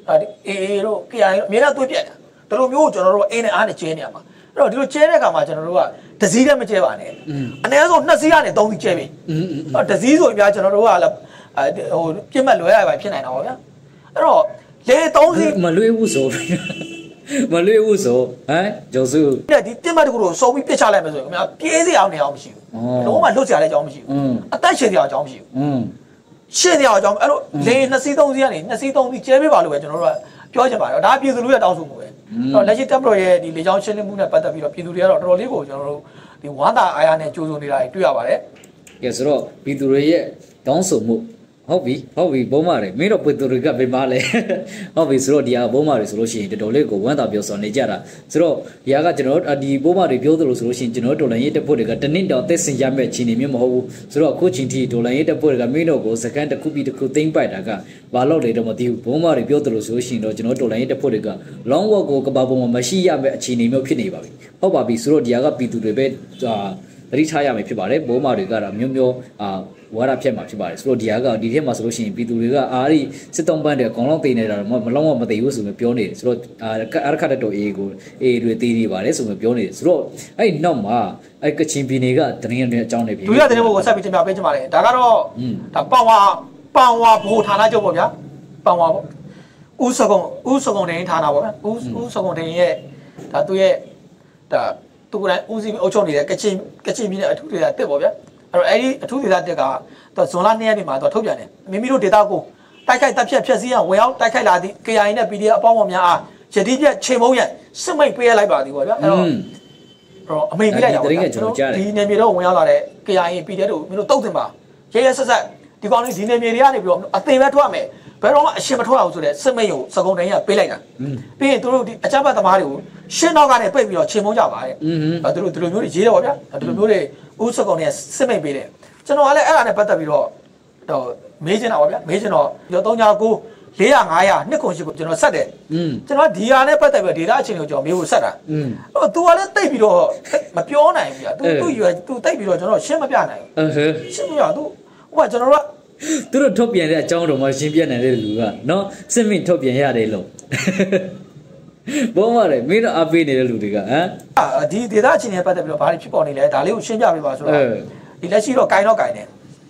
AA တို့ KI တို့အများကြီးတွေးပြတ်တယ်ဒီလိုမျိုးကိုကျွန်တော်တို့အင်းနဲ့အားနဲ့ကျဲနေရမှာအဲ့တော့ဒီလိုကျဲတဲ့အခါမှာကျွန်တော်တို့ကတစည်းတည်းမကျဲပါနဲ့အနည်းဆုံး2စီးကနေ3စီးကျဲပြီအဲ့တစည်းဆိုရင်ပြကျွန်တော်တို့ကလည်းဟိုပြစ်မှတ်လွဲရပါဖြစ်နိုင်တာပါဗျာအဲ့တော့လေ3စီး
မလွဲဘူးဆိုမလွဲဘူးဆိုဟမ်ကျော်စု
ဒီပြစ်မှတ်တခုကိုစုံပြီးပြစ်ချလိုက်မယ်ဆိုရင်ခင်ဗျာပြေးစရာအောင်နေအောင်မရှိဘူးလုံးဝလွတ်စရာလည်းအကြောင်းမရှိဘူးအသက်ရှင်စရာအကြောင်းမရှိဘူးရှင်းစရာအကြောင်းအဲ့တော့လေ2စီး3စီးကနေ2စီး3စီးကျဲပေးပါလို့ပဲကျွန်တော်တို့ကပြောချင်ပါတယ်ဒါပြည်သူလူထုရဲ့တောင်းဆိုမှုပဲအဲ့တော့လက်ရှိတပ်မတော်ရဲ့ဒီလေကြောင်းရှင်းလင်းမှုနဲ့ပတ်သက်ပြီးတော့ပြည်သူတွေကတော့တော်တော်လေးကိုကျွန်တော်တို့ဒီဝမ်းသာအားရနဲ့ကြိုးစုံနေတာတွေ့ရပါတယ်
ကဲဆိုတော့ပြည်သူတွေရဲ့တောင်းဆိုမှုဟုတ်ပြီဘုံမာတွေမင်းတို့ပြည်သူတွေကဘယ်မှာလဲဟုတ်ပြီဆိုတော့ဒီဟာဘုံမာတွေဆိုလို့ရှိရင်တော်တော်လေးကိုဝမ်းသာပြောဆိုနေကြတာဆိုတော့ဒီဟာကကျွန်တော်ဒီဘုံမာတွေပြောသလိုဆိုလို့ရှိရင်ကျွန်တော်တော်လိုင်းရေးတပ်ဖွဲ့တွေကတနစ်တော်သက်စင်ရမဲ့ချင်းနေမျိုးမဟုတ်ဘူးဆိုတော့အခုချင်းတီတော်လိုင်းရေးတပ်ဖွဲ့တွေကမင်းတို့ကိုစကန်တစ်ခုပြီးတစ်ခုသိမ့်ပိုက်တာကဘာလို့လဲတော့မသိဘူးဘုံမာတွေပြောသလိုဆိုလို့ရှိရင်တော့ကျွန်တော်တော်လိုင်းရေးတပ်ဖွဲ့တွေကလောင်းဝက်ကိုကဘာပုံမှာမရှိရမဲ့အခြေအနေမျိုးဖြစ်နေပါပြီဟုတ်ပါပြီဆိုတော့ဒီဟာကပြည်သူတွေပဲသတိထားရမယ်ဖြစ်ပါတယ်ဘုံမာတွေကတော့မျိုးဝါရဖြတ်မှာဖြစ်ပါတယ်ဆိုတော့ဒီဟာကဒီထဲမှာဆိုလို့ရှိရင်ပြည်သူတွေကအားဒီစစ်တုံးပန်းတွေအကောင်လုံးတင်နေတာမလုံးဝမသိဘူးဆိုပြီးပြောနေတယ်ဆိုတော့အရခတ်တော်အေးကိုအေးတွေသေးနေပါတယ်ဆိုပြီးပြောနေတယ်ဆိုတော့အဲ့နောက်မှာအဲ့ကချင်ပြည်နယ်ကတရင်တွေအကြောင်းတွေ
ပြည်သူရတဲ့ဘုတ်ကိုဆက်ပြီးတင်ပြပေးချင်ပါတယ်ဒါကတော့ဒါပန်ဝါဘိုဌာနချုပ်ပေါ့ဗျာပန်ဝါပေါ့ဦးစကုံတင်ဌာနပေါ့ဗျာဦးစကုံတင်ရဲ့ဒါသူရဲ့ဒါသူကလည်းဦးစီးအုပ်ချုပ်နေတဲ့ကချင်ပြည်နယ်အထူးဒေသတက်ပေါ့ဗျာအဲ့တော့အဲ့ဒီအထူးဒေသတက်ကဇွန်လ2ရက်နေ့မှာတော့ထုတ်ပြန်တယ်မိမိတို့ဒေသကိုတိုက်ခိုက်တပ်ဖြတ်ဖျက်ဆီးရဝင်ရောက်တိုက်ခိုက်လာသည့် KIA နဲ့ PDF အပေါင်းအများအားယတိပြတ်ချိန်မုံရစစ်မိတ်ပေးရလိုက်ပါသည်ပေါ့ဗျာအဲ့တော့အမိန်ပေးလိုက်တာပေါ့ဒီနေမြေတော့ဝင်ရောက်လာတဲ့ KIA PDF တို့မင်းတို့တုတ်တင်ပါရဲရဲဆက်ဆက်ဒီကောင်လေးဒီနေမြေတွေကနေပြီးတော့အသိပဲထွက်မယ်ဘယ်တော့မှအရှင်မထွက်အောင်ဆိုတဲ့စစ်မိတ်ကိုစကုံတိုင်းကပေးလိုက်တာပြီးရင်သူတို့ဒီအကြမ်းဖက်သမားတွေကိုရှင်းတော့ကနေပိတ်ပြီးတော့ချေမုန်းကြပါတယ်သူတို့ဒီလိုမျိုးတွေရေးတယ်ပေါ့ဗျာဒီလိုမျိုးတွေဦးစကုံတွေကစစ်မိတ်ပေးတယ်ကျွန်တော်ကလည်းအဲ့ဒါနဲ့ပတ်သက်ပြီးတော့မေးချင်တာပေါ့ဗျာမေးချင်တော့369 400 500နှစ်ကုန်ရှိကိုကျွန်တော်ဆက်တယ်ကျွန်တော်ဒီဟာနဲ့ပတ်သက်ပြီးဒေတာအချင်းကိုကျွန်တော်မေးဖို့ဆက်တာသူကလည်းတိတ်ပြီးတော့မပြောနိုင်ဘူးဗျာသူရွယ်သူတိတ်ပြီးတော့ကျွန်တော်ရှင်းမပြနိုင်ဘူးရှင်းမပြသူဟိုကကျွန်တော်တို့
သူတို့ထုတ်ပြန်တဲ့အကြောင်းတော်မှရှင်းပြနိုင်တဲ့လူကနော်စစ်မင်းထုတ်ပြန်ရတယ်လို့ဘောမရဲမင်းတို့အပေးနေတဲ့လူတွေကဟမ်
ဒီဒေတာအချင်းနဲ့ပတ်သက်ပြီးတော့ဘာတွေဖြစ်ပေါ်နေလဲဒါလေးကိုရှင်းပြပေးပါဆိုတော့ဒီလက်ရှိတော့ဂိုင်တော့ဂိုင်တယ်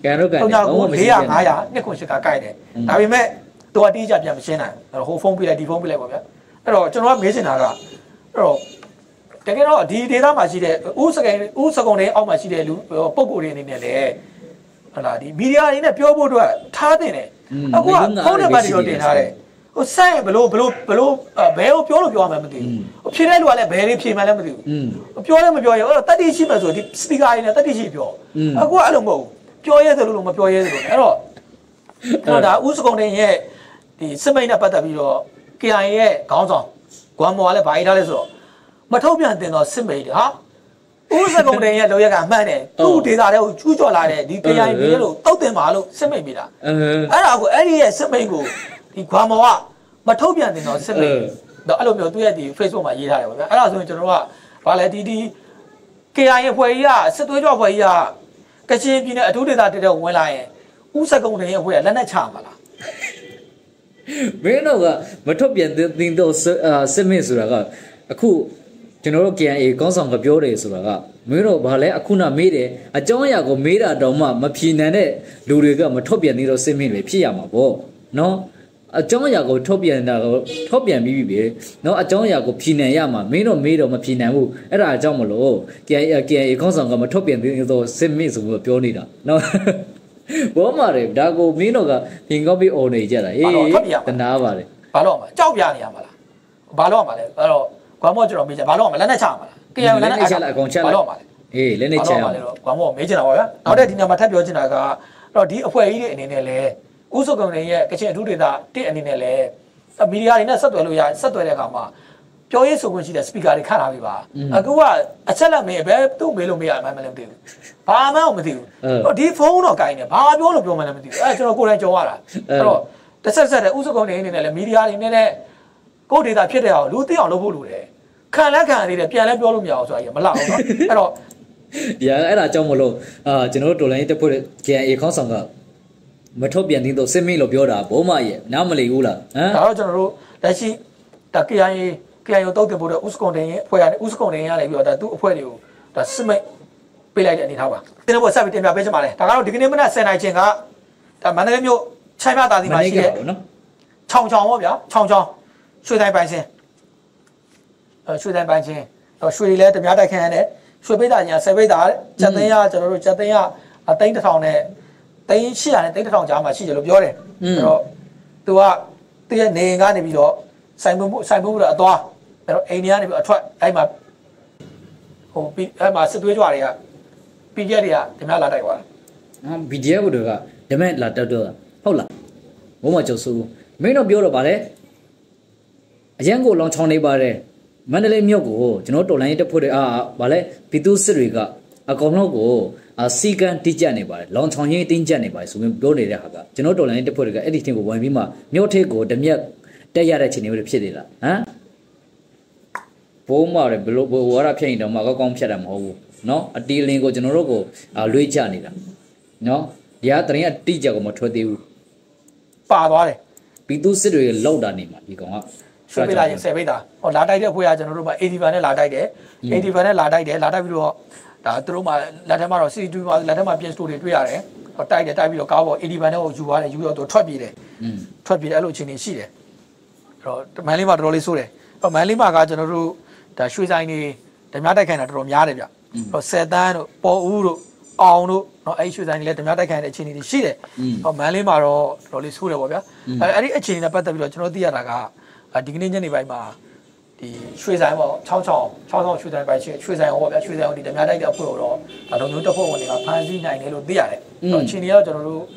400 500နှစ်ကုန်ရှိကဂိုင်တယ်ဒါပေမဲ့တော့အတိအကျပြန်မရှင်းနိုင်ဘူးဟိုဖုန်းပြလိုက်ဒီဖုန်းပြလိုက်ပါဗျာအဲ့တော့ကျွန်တော်ကမေးချင်တာကအဲ့တော့တကယ်တော့ဒီဒေတာမှာရှိတဲ့ဥစကုံတွေအောက်မှာရှိတဲ့လူပုံကိုယ်တွေအနေနဲ့လေဟုတ်လားဒီမီဒီယာတွေနဲ့ပြောဖို့အတွက်ထားတင်တယ်အခုကဖုန်းနံပါတ်တွေတင်ထားတယ်ဟိုစိုက်ဘလို့ဘယ်ကိုပြောလို့ပြောမှမသိဘူးဖြေတဲ့လူကလည်းဘယ်တွေဖြေမှလည်းမသိဘူးပြောလည်းမပြောရအဲ့တော့တတိရှိမှဆိုဒီစပီကာတွေနဲ့တတိရှိပြောအခုကအဲ့လိုမဟုတ်ဘူးပြောရဲတယ်လို့မပြောရဲတယ်လို့အဲ့တော့ဒါဥစကုံတွေရဲ့ဒီစစ်မိတ်နဲ့ပတ်သက်ပြီးတော့ KIA ရဲ့ခေါင်းဆောင်ဂွမ်မော်ကလည်းဗာရေးထားလဲဆိုတော့မထုတ်ပြန်တင်တော့စစ်မိတ်ဟာဥစကုံတွေရဲ့လောရကအမှန်တယ်သူ့ဒေတာတွေကိုကျူးကျော်လာတဲ့ဒီ KIA ပြည်လို့တောက်တင်ပါလို့စစ်မိတ်မိတာအဲ့ဒါကိုအဲ့ဒီရဲ့စစ်မိတ်ကိုဒီဂွမ်မော်ကမထုတ်ပြန်တင်တော့စစ်မိတ်တော့အဲ့လိုမျိုးသူ့ရဲ့ဒီ Facebook မှာရေးထားတယ်ပေါ့ဗျာအဲ့ဒါဆိုရင်ကျွန်တော်ကဗာလဲဒီ KIA ဖွဲ့ကြီးကစစ်သွေးကြောဖွဲ့ကြီးကကချင်ပြည်နယ်အထူးဒေသတက်တဲ့ဝင်လာရင်ဥစကုံတွေရဲ့ဖွဲ့ကလက်နဲ့ချမှာလား
မင်းတို့ကမထုတ်ပြန်တင်တော့စစ်မင်းဆိုတာကအခုကျွန်တော်တို့ KIA ကောင်းဆောင်ကပြောတယ်ဆိုတာကမင်းတို့ဘာလဲအခုနမေးတယ်အကြောင်းအရာကိုမေးတာတော့မှမဖြေနိုင်တဲ့လူတွေကမထုတ်ပြန်သေးတော့စစ်မင်းတွေဖြစ်ရမှာပေါ့နော်အကြောင်းအရာကိုထုတ်ပြန်တာကိုထုတ်ပြန်ပြီးပြီနော်အကြောင်းအရာကိုဖြေနိုင်ရမှာမင်းတို့မေးတော့မဖြေနိုင်ဘူးအဲ့ဒါအကြောင်းမလို့ KIA ကောင်းဆောင်ကမထုတ်ပြန်သေးတော့စစ်မင်းဆိုပြီးပြောနေတာနော်ဘောမာတယ်ဒါကိုမင်းတို့ကပြင်ကောက်ပြီးအော်နေကြတာအေးတနာပါတယ်
ဘာလို့မှာကြောက်ပြနေရမှာလားဘာလို့မှာလဲအဲ့တော့ကွမ်မော့ကျွန်တော်မေးချင်ဘာလို့မှာလက်နဲ့ချမှာလားKIAလက်နဲ့ချလိုက်အကုန်ချလိုက်ဘာလို့မှာလဲ
အေးလက်နဲ့ချရမှာ
ကွမ်မော့မေးချင်တာပါဗျာနောက်တဲ့ဒီညမှာထပ်ပြောချင်တာကအဲ့တော့ဒီအဖွဲ့ကြီးတွေအနေနဲ့လဲဥစုကုံတွေရဲ့ကချင်အထူးဒေသတစ်အနေနဲ့လဲမီဒီယာတွေနဲ့ဆက်သွယ်လို့ရဆက်သွယ်တဲ့အခါမှာပြောရေးဆိုခွင့်ရှိတဲ့ speaker တွေခန့်လာပြီပါအခုကအချက်လက်မေးဘယ်သူ့မေးလို့မေးရမှန်းမလဲမသိဘူးဘာမှမသိဘူးဒီဖုန်းတော့ကိုင်းနေဘာပြောလို့ပြောမှလည်းမသိဘူးအဲကျွန်တော်ကိုယ်တိုင်ကြုံရတာအဲ့တော့တစ်ဆက်တဲ့ဥစုကုံတွေအနေနဲ့လည်းမီဒီယာတွေနဲ့ကိုယ်ဒေတာဖြစ်တဲ့အောင်လူသိအောင်လုပ်ဖို့လိုတယ်ခံလဲခံရသေးတယ်ပြန်လဲပြောလို့မရအောင်ဆိုတာကြီးမလောက်ဘူးเนาะအဲ့တော့
ဒီအဲ့ဒါကြောင့်မလို့ကျွန်တော်တို့တော်လိုင်းတက်ဖို့ KIA ခေါင်းဆောင်ကမထုတ်ပြန်သေးတော့စစ်မင်းလို့ပြောတာဘုံမရဲ့နားမလီဘူးလား
ဟမ်ဒါတော့ကျွန်တော်တို့လက်ရှိဒါ KIA တောက်တင်ဖို့တဲ့ဥစကုံတင်ရဲ့အဖွဲ့ရတယ်ဥစကုံတင်ရတယ်ပြီးတော့ဒါသူ့အဖွဲ့တွေကိုဒါစစ်မိတ်ပေးလိုက်တဲ့အနေထားပါတင်းတော့ဆက်ပြီးတင်ပြပေးချင်ပါတယ်ဒါကတော့ဒီကနေ့မနက်10:00နာရီချိန်ကဒါမန္တလေးမြို့ချိုင်းမြသာစီမှာရှိတဲ့ချောင်းပေါ့ဗျာချောင်းရွှေတိုင်းပိုင်းချင်းရွှေတိုင်းပိုင်းချင်းတော့ရွှေတွေလည်းတများတိုက်ခန့်ရတယ်ရွှေပိတ်တာညာ10ပိတ်တာချက်သိန်းရကျွန်တော်တို့ချက်သိန်းရ3000နဲ့3800နဲ့3000ကြားမှာရှိတယ်လို့ပြောတယ်အဲ့တော့သူကသူရဲ့နေကနေပြီးတော့ဆိုင်ဖို့တော့အသွားအဲ့တော့အိမ်ထဲကနေပြီးအထွက်အဲ့မှာဟိုအဲ့မှာစစ်သွေးကြွတွေက PDF တွေကဒီမှာလာတိုက်သွားတာ
PDF တွေကဒီမဲ့လာတက်တော့ဟုတ်လားဘုံမကျော်စုမင်းတို့ပြောတော့ဗါလဲအရန်ကိုလောင်ချောင်းနေပါတယ်မန္တလေးမြို့ကိုကျွန်တော်တော်လိုင်းတက်ဖို့တဲ့ဗါလဲဘီသူစစ်တွေကအကောင်လုံးကိုစီကန်တိကျနေပါတယ်လောင်ချောင်းချင်းတင်းကျပ်နေပါတယ်ဆိုပြီးပြောနေတဲ့ဟာကကျွန်တော်တော်လိုင်းတက်ဖို့တွေကအဲ့ဒီထင်ကိုဝင်ပြီးမှမြို့ထိပ်ကိုတမြက်တက်ရတဲ့ချိန်တွေဖြစ်နေတာဟမ်ဘုံမရဘလို့ဝါရဖြစ်ရင်တော့မကောင်းဖြတ်တာမဟုတ်ဘူးเนาะအတီလင်းကိုကျွန်တော်တို့ကိုလွှဲချနေတာเนาะဒီဟာတရင်အတိကျကိုမထွက်သေးဘူး
ပါသွားတယ်
ဘီသူစစ်တွေလောက်တာနေမှာဒီကောင်က
ဆွဲပေးလာရင်10ပိတ်တာဟောလာတိုက်တဲ့ဖွဲ့ကကျွန်တော်တို့မှာ80နဲ့လာတိုက်တယ်80နဲ့လာတိုက်တယ်လာတိုက်ပြီးတော့ဒါသူတို့မှလက်ထက်မှာတော့ C2 မှာလက်ထက်မှာပြင်စတိုတွေတွေ့ရတယ်ဟောတိုက်တယ်တိုက်ပြီးတော့ကားပေါ်80နဲ့ကိုယူသွားတယ်ယူတော့သူထွက်ပြေးတယ်ထွက်ပြေးတယ်အဲ့လိုအခြေအနေရှိတယ်အဲ့တော့မန်လေးမှာတော်တော်လေးဆိုးတယ်ဟောမန်လေးမှာကကျွန်တော်တို့ဒါရွှေဆိုင်တွေဓမြတိုက်ခိုင်တာတော်တော်များတယ်ဗျဟော10တန်းတို့ပေါ်ဦးတို့အောင်တို့เนาะအဲ့ရွှေဆိုင်တွေလည်းဓမြတိုက်ခိုင်တဲ့အခြေအနေတွေရှိတယ်ဟောမန်လေးမှာတော့တော်တော်လေးဆိုးတယ်ပေါ့ဗျာအဲ့ဒီအခြေအနေနဲ့ပတ်သက်ပြီးတော့ကျွန်တော်သိရတာကဒီကနေ့ညနေပိုင်းမှာဒီရွှေဆိုင်ပေါ့66ရွှေဆိုင်ပိုင်းရွှေဆိုင်ဟောဗျာရွှေဆိုင်ဟောဒီဓမြတိုက်တဲ့အဖွဲ့တော့ဒါလုံးမျိုးတစ်ဖွဲ့ဝင်တွေကဖမ်းဆီးနိုင်တယ်လို့သိရတယ်။အခြေအနေကတော့ကျွန်တော်တို့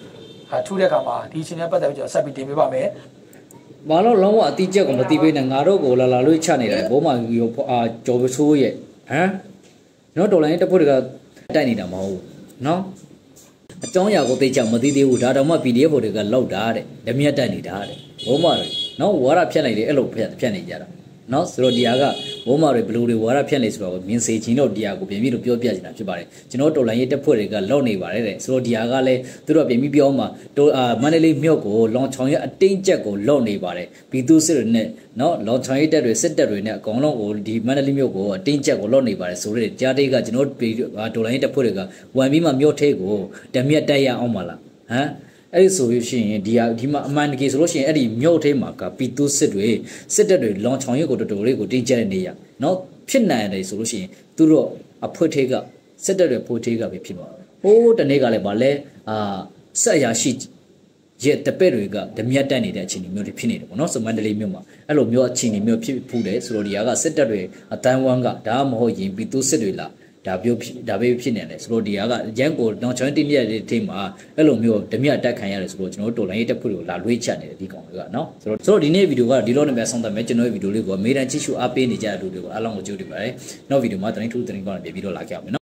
ထူးတဲ့ခါမှာဒီချင်းနဲ့ပတ်သက်ပြီးကျွန်တော်ဆက်ပြီးတင်ပေးပါမယ်
ဘာလို့လုံးဝအတိကျကိုမသိပေးနဲ့ငါတို့ကိုလာလို့ချနေတယ်ဘိုးမရောကျော်ဆိုးရဲ့ဟမ်နော်တော်လိုင်းတက်ဖို့တကတိုက်နေတာမဟုတ်နော်အကြောင်းအရာကိုသိချင်မသိသေးဘူးဒါတော့မှ PDF တွေကလောက်တာတဲ့လက်မြတ်တက်နေတာတဲ့ဘိုးမတွေနော်ဝါရဖြတ်လိုက်တယ်အဲ့လိုဖြတ်နေကြတာနော်ဆိုတော့ဒီဟာကဘိုးမတွေဘလူတွေဝါရဖြတ်နေဆိုတော့မြင်စေချင်းတော့တရားကိုပြင်ပြီးတော့ပြောပြနေတာဖြစ်ပါတယ်ကျွန်တော်တော်လိုင်းရေးတက်ဖွဲ့တွေကလောက်နေပါတယ်တဲ့ဆိုတော့ဒီဟာကလည်းသူတို့ပြင်ပြီးပြောမှမန္တလေးမြို့ကိုလောင်ချောင်ရဲ့အတင်းကျပ်ကိုလောက်နေပါတယ်ပြည်သူစစ်တွေနဲ့နော်လောင်ချောင်ရေးတက်တွေစစ်တက်တွေနဲ့အကောင်လုံးကိုဒီမန္တလေးမြို့ကိုအတင်းကျပ်ကိုလောက်နေပါတယ်ဆိုတော့ကြားတိတ်ကကျွန်တော်တော်လိုင်းရေးတက်ဖွဲ့တွေကဝင်ပြီးမှမြို့ထဲကိုတမြက်တက်ရအောင်မလားဟမ်အဲ့ဒီဆိုလို့ရှိရင်ဒီမှာအမှန်တကယ်ဆိုလို့ရှိရင်အဲ့ဒီမြို့ထဲမှာကပီတူစစ်တွေစစ်တပ်တွေလောင်ချောင်ရွက်ကိုတော်တော်လေးကိုတင်းကျပ်နေရနော်ဖြစ်နိုင်တယ်ဆိုလို့ရှိရင်သူတို့အဖွက်ထဲကစစ်တပ်တွေဖွက်ထဲကပဲဖြစ်မှာဟိုးတနေ့ကလည်းဗာလဲဆက်ရရှိရဲ့တပည့်တွေကဓမြတ်တက်နေတဲ့အချိန်မျိုးတွေဖြစ်နေတယ်ပေါ့နော်စမန္တလေးမြို့မှာအဲ့လိုမျိုးအချိန်မျိုးဖြစ်ဖူးတယ်ဆိုတော့ဒီကစစ်တပ်တွေအတန်းဝမ်းကဒါမှမဟုတ်ရင်ပီတူစစ်တွေလားဒါပဲဖြစ်နေတယ်ဆိုတော့ဒီကရန်ကိုတော့ကျွန်တော်တင်ပြတဲ့ထိမှာအဲ့လိုမျိုးဓမြတ်တက်ခံရတယ်ဆိုတော့ကျွန်တော်တို့တော်လိုင်းရေးတက်ဖို့ကိုလာလွှဲချက်နေတယ်ဒီကောင်တွေကနော်ဆိုတော့ဒီနေ့ဗီဒီယိုကဒီလိုနဲ့ပဲဆုံးသတ်မယ်ကျွန်တော်ရဲ့ဗီဒီယိုလေးကိုအမေရိကန်ကြည့်ရှုအားပေးနေကြတဲ့လူတွေကိုအားလုံးကိုကြိုးတင်ပါတယ်နောက်ဗီဒီယိုမှာသတင်းထူးသတင်းကောင်းတွေပြန်ပြီးတော့လာကြအောင်